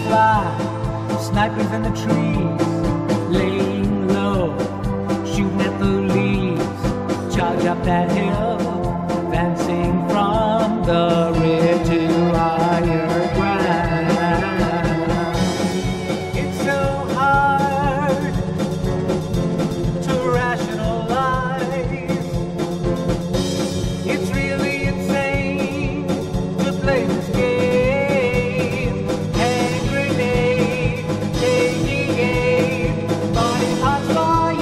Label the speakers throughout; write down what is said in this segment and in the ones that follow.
Speaker 1: fly, snipers in the trees, laying low, shooting at the leaves, charge up that hill, dancing from the ridge to higher ground. It's so hard to rationalize. It's really insane to play this game. Hand grenade, taking aim, body parts flying.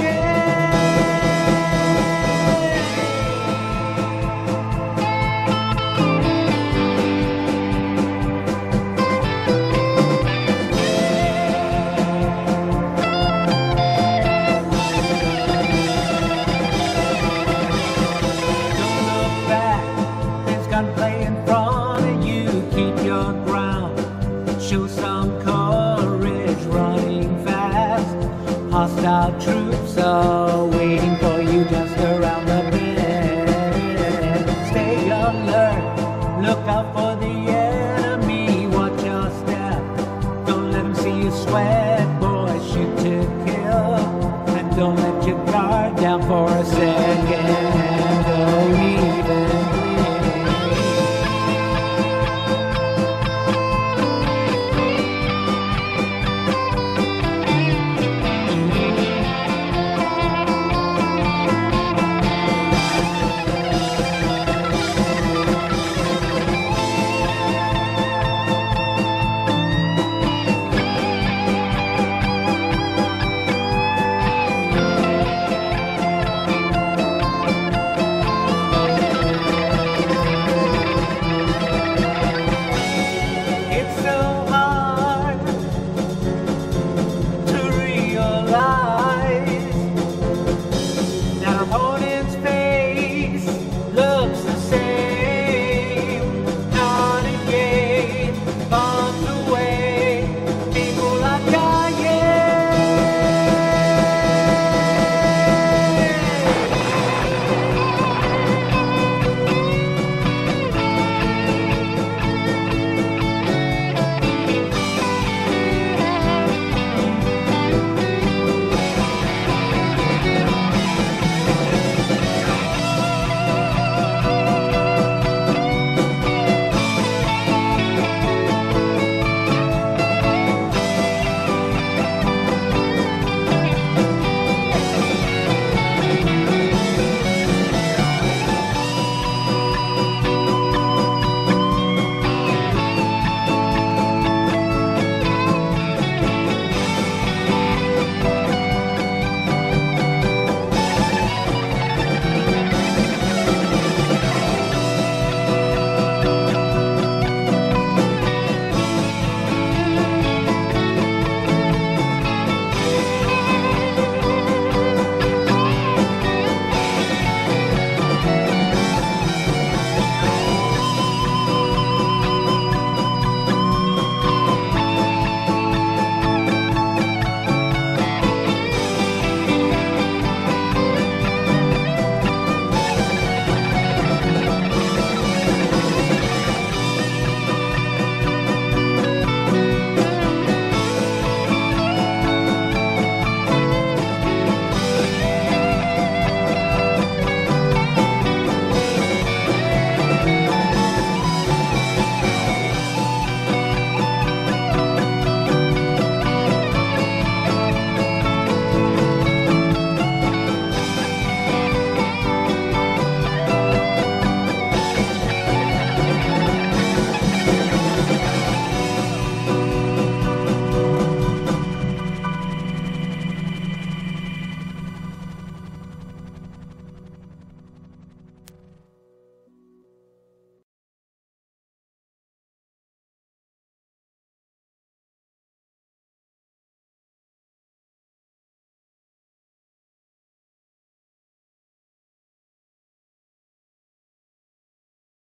Speaker 1: Don't look back, there's gunplay in front of you. Keep your ground, show some courage, running fast. Hostile troops are waiting for you just around the bend. Stay alert, look out for the enemy, watch your step, don't let them see you sweat.